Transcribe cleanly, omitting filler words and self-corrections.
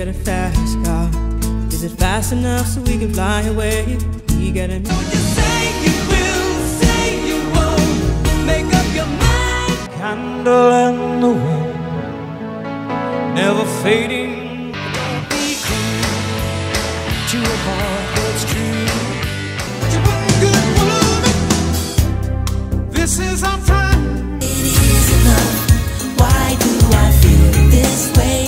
get a fast car. Is it fast enough so we can fly away? You gotta know you say you will, say you won't. Make up your mind. Candle in the wind, never fading. Don't be cruel to a heart that's true. You one good woman. This is our time. It is enough. Why do I feel this way?